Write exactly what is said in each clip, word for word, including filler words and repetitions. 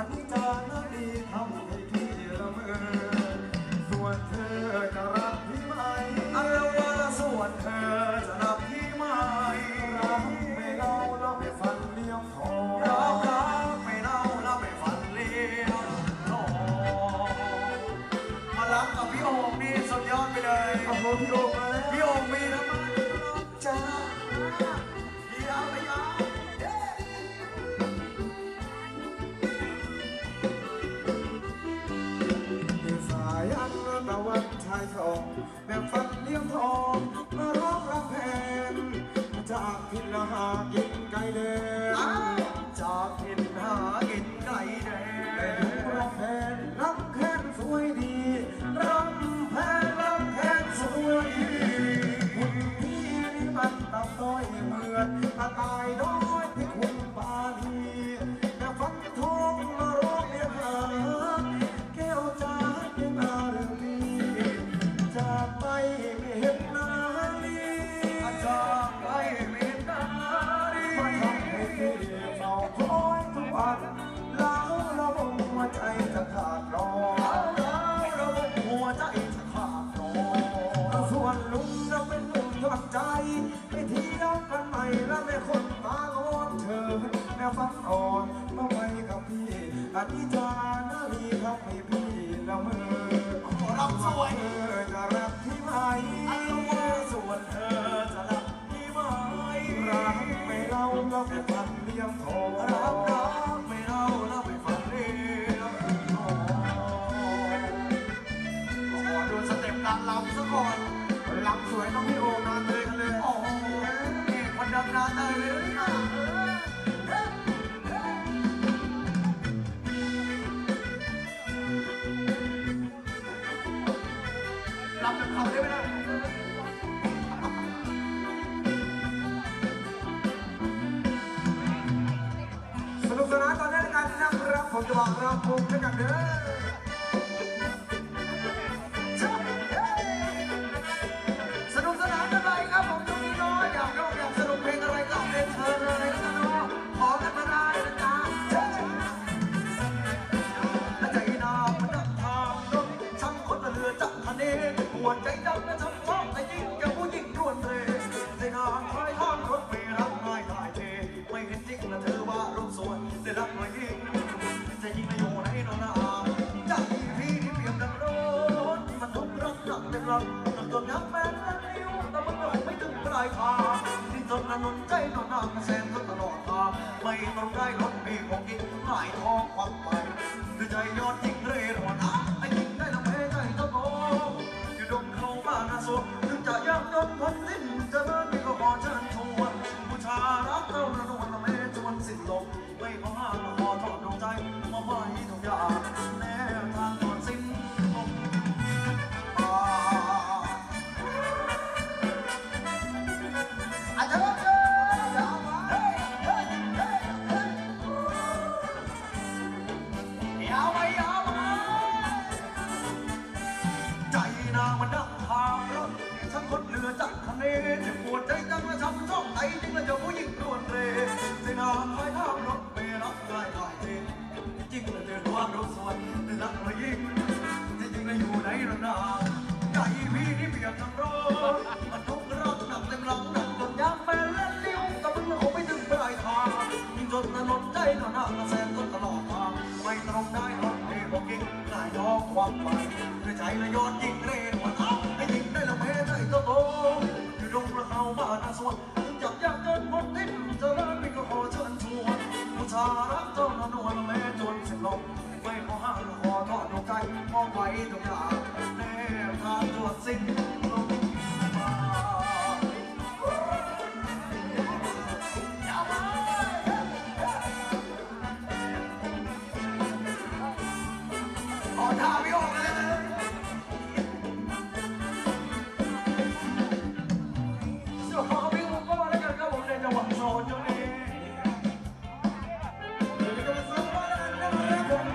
ธิษฐานนั้นดีทำให้พี่ละเมอส่วนเธอจะรักพี่ไหมอันละว่าส่วนเธอจะรักพี่ไหมรักไม่เล่าแล้วไม่ฝันเลี้ยงทองรักรักไม่เล่าแล้วไม่ฝันเลี้ยงทองมารักกับพี่โอ่งนี่สุดยอดไปเลยโอ้โหพี่โอ่งมาแล้วพี่โอ่งมีนะมาจ้าพี่ยาวไปยาวสายอันตะวันชายสองแบบฝันเลี้ยงทองมาร้องรำเพลงจากทินหากินไก่แดงจากทินหากินไก่แดงแต่ดูรำเพลงรำแค้นสวยดีรำเพลงรำแค้นสวยดีคุณพี่นี่มันตับต้อยเหมือนตาตายน้อยที่คุณปานีแต่ฝันทองมาร้องเรียกหาแก้วจ้าเป็นอาเรื่องนี้จากไปไม่เห็นหน้าลีจากไปไม่เห็นหน้าลีมาทำให้พี่เฝ้าคอยทุกวันแล้วเราหัวใจจะขาดร้อนแล้วเราหัวใจจะขาดร้อนส่วนลุงเราเป็นหนุ่มยอดใจไปเที่ยวกันใหม่แล้วแม่คนตาล้อนเธอแม่ฟังอ่อนมาไว้กับพี่อธิษฐานนาลีทำให้พี่ละเมอรับสวยเธอจะรักพี่ไหมส่วนเธอจะรักพี่ไหมรักไม่เล่าเราไปฝันเลี้ยงทองรักรักไม่เล่าเราไปฝันเลี้ยงทองขอดูสเต็ปการลำซะก่อนลำสวยต้องพี่โอ่งนาเตยกันเลยโอ้โหนี่คนดังนาเตยเลยนะลำแบบเขาได้ไหมล่ะสนุกสนานตอนนี้กันนะครับผมจะบอกเราภูมิกันเด้อสนุกสนานอะไรครับผมตรงนี้น้อยอยากร้องอยากสนุกเพลงอะไรก็เล่นเชิญเลยนะน้องขอกันมาได้นะจ๊ะใจนามันดังทางรถช่างคนละเรือจักรเนหัวใจดำและช่างชอบแต่ยิ่งกับผู้หญิงรวนเรใจนาคอยห้างรถเมล์รักง่ายถ่ายเทไม่เห็นจริงละเธอว่ารูปสวยได้รักหน่อยยิ่งจะยิ่งมาอยู่ในนอนนาใจพี่ที่เปรียบดังรถมันทุกรักรักเต็มลำจนยับแฟนและนิ้วแต่มันไม่ถึงปลายทางที่จนนนใจนอนนางแสนตลอดทางไม่ต้องได้รถมีของกินหายทองควักไปด้วยใจยอดยิ่งเร่ร่อนไอ้ยิ่งได้ลำเพใจเจ้าโตอยู่ดงเขาบ้านอาสมถึงจะยากจนพ้นสิ้นจะเลิกไม่ก็ขอเชิญชวนผู้ชารักเจ้าระนวลละเมจวนสิ้นลมไม่ขอห้ามขอทอดดวงใจมาไว้ทุกอย่างแนวทางจนสิ้นลมอาจจะมันดังทางรถฉันคนเรือจักรคันนี้จะปวดใจจังและช้ำช่องไตจริงและจะผู้หญิงรวนเรใจนางคอยทางรถเมล์รับได้ถ่ายเทจริงและเจอความรู้ส่วนแต่รักและยิ่งจริงและอยู่ในระนาใจพี่นี่เปรียบทั้งรถมันทุกรักหนักเต็มหลังหนักจนยางแฟนเล่นลิ้วแต่มันคงไม่ถึงปลายทางยิ่งจนถนนใจหนาหน้าแสนจนตลอดทางไม่ตรงได้รถเมล์บอกยิ่งง่ายท้องความไปด้วยใจและยอดยิ่งเร่กว่าเท้าไอ้ยิ่งได้ละเมใจโตโตอยู่ดงประเขาบ้านอาสวรจับยากเกินพ้นทิ้งจะเลิกไม่ก็ขอเชิญชวนผู้ชารักเจ้าหน้านวลแม่จนสิ้นลมไม่ขอห้ามขอทอดดวงใจมองไว้ทุกอย่างแน่ทางจวดสิ้นลมมาขอท่าพี่โอ่งเลยขอพี่ผมก็แล้วกันครับผมในจังหวัดโซนจุดนี้เดี๋ยวจะไปซื้อมาแล้วกันนะครับผม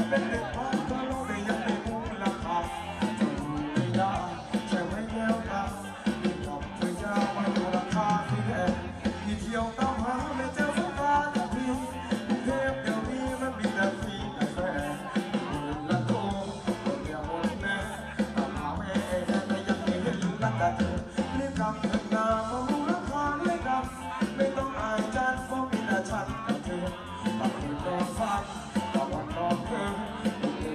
เป็นเด็กบ้านก็รู้แต่ยังไม่รู้ราคาจะรู้ไม่ได้ใช่ไหมแก้วตาที่ทำเธอยาวมาดูราคาที่แพงที่เที่ยวตามหาไม่เจอสักการสักทีกรุงเทพเดี๋ยวนี้มันมีแต่ฟรีแต่แฟร์เงินละโตคนเดียวหมดแน่ตามหาแม่แต่ยังไม่เห็นรักแต่เธอรีบกลับเถิดนามารู้ราคาด้วยกันไม่ต้องอายจันเพราะมีแต่ฉันกับเธอ ตอนคืนนอนฝันตอนวันนอนเธอ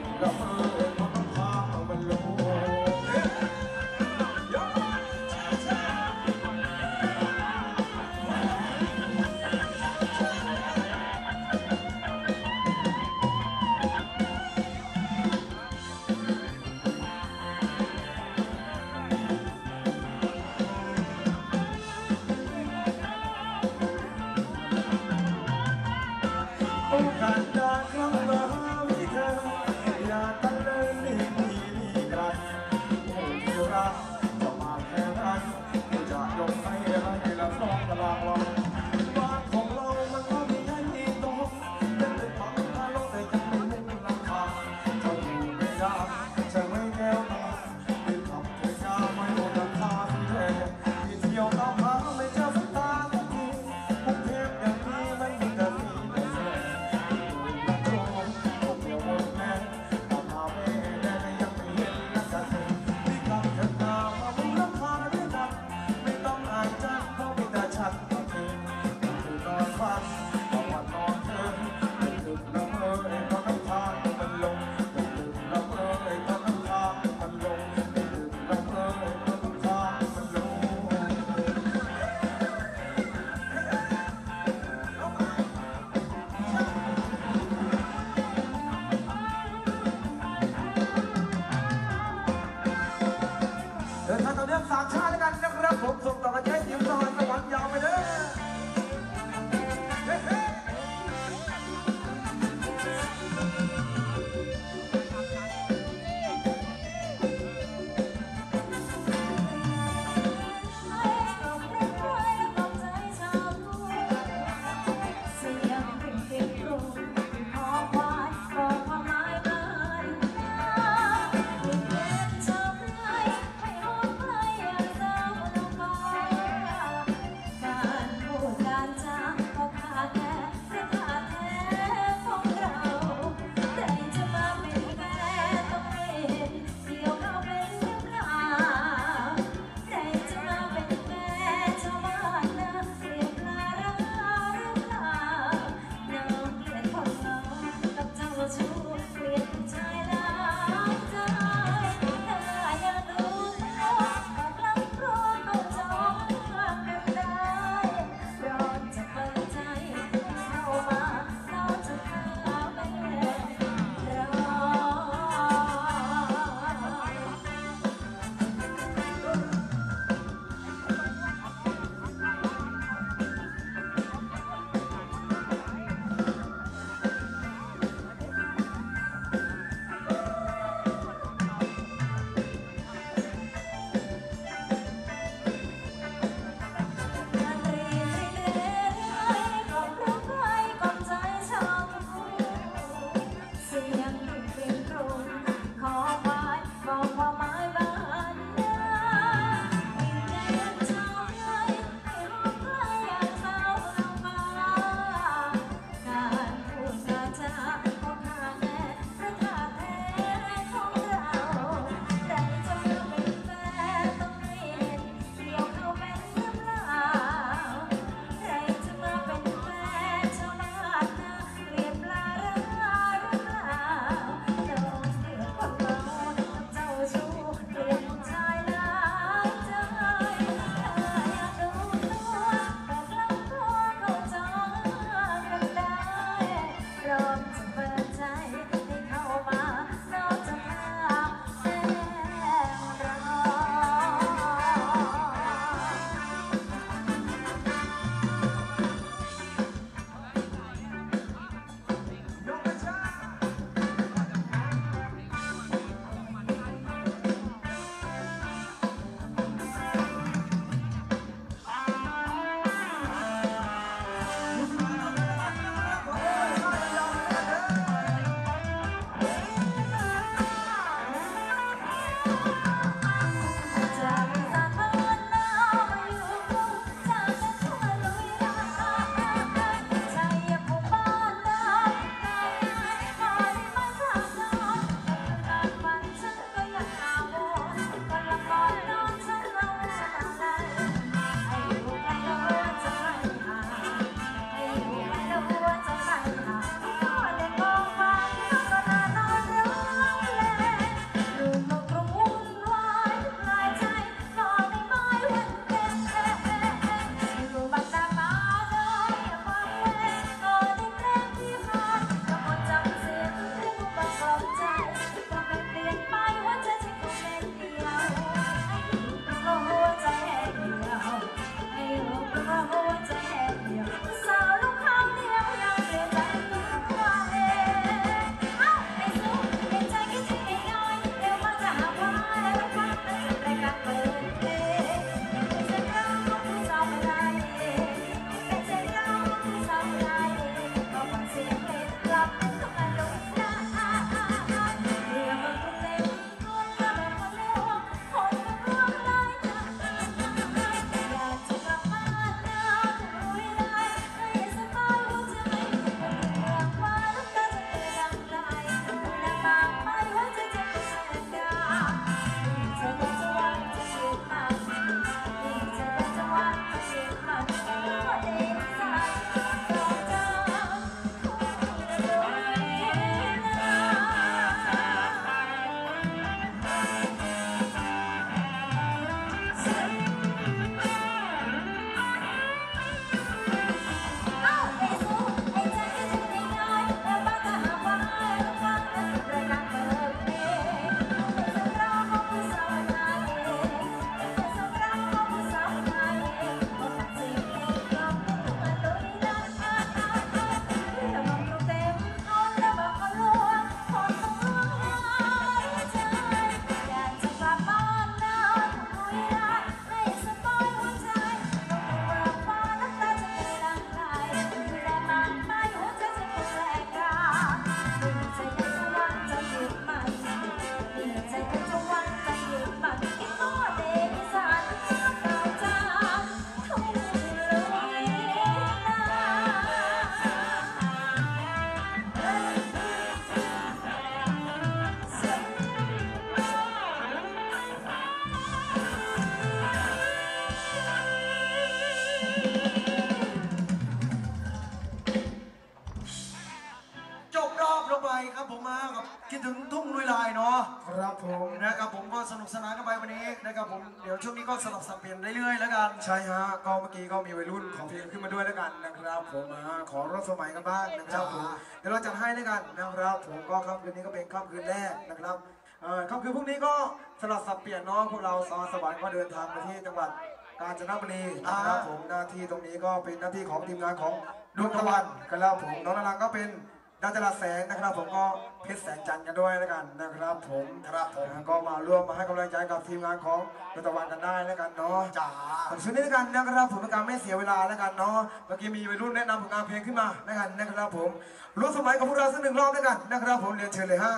ครับผมมากับคิดถึงทุ่งลุยลายเนาะครับผมนะครับผมก็สนุกสนานกันไปวันนี้นะครับผมเดี๋ยวช่วงนี้ก็สลับสับเปลี่ยนเรื่อยๆแล้วกันใช่ฮะก็เมื่อกี้ก็มีวัยรุ่นของเพลงขึ้นมาด้วยแล้วกันนะครับผมอ่าขอรถสมัยกันบ้างนะครับผมเดี๋ยวเราจัดให้แล้วกันนะครับผมก็ค่ำคืนนี้ก็เป็นค่ำคืนแรกนะครับเอ่อค่ำคืนพรุ่งนี้ก็สลับสับเปลี่ยนเนาะพวกเราสอนสวรรค์ก็เดินทางไปที่จังหวัดกาญจนบุรีนะครับผมหน้าที่ตรงนี้ก็เป็นหน้าที่ของทีมงานของดวงตะวันกันแล้วผมน้องนารังก็เป็นดาวจรัสแสงนะครับผมก็เพชรแสงจันทร์กันด้วยแล้วกันนะครับผมครับผมก็มาร่วมมาให้กำลังใจกับทีมงานของดวงตะวันกันได้แล้วกันเนาะจ๋าขอบคุณด้วยกันนะครับผมเป็นการไม่เสียเวลาแล้วกันเนาะเมื่อกี้มีวัยรุ่นแนะนำผลงานเพลงขึ้นมาแล้วกันนะครับผมร่วมสมัยกับพวกเราสักหนึ่งรอบแล้วกันนะครับผมเรียนเชิญเลยฮะ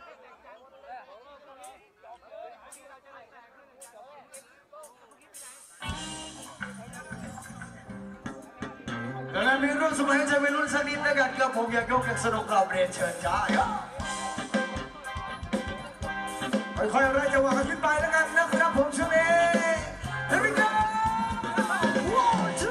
ดังนั้นมีร่วมสมัยให้ใจวัยรุ่นสักนิดแล้วกันครับผมอยากยกอย่างสนุกเราเรียนเชิญจ้าค่อยๆไล่จังหวะกันขึ้นไปแล้วกันนะครับผมช่วงนี้ Here we go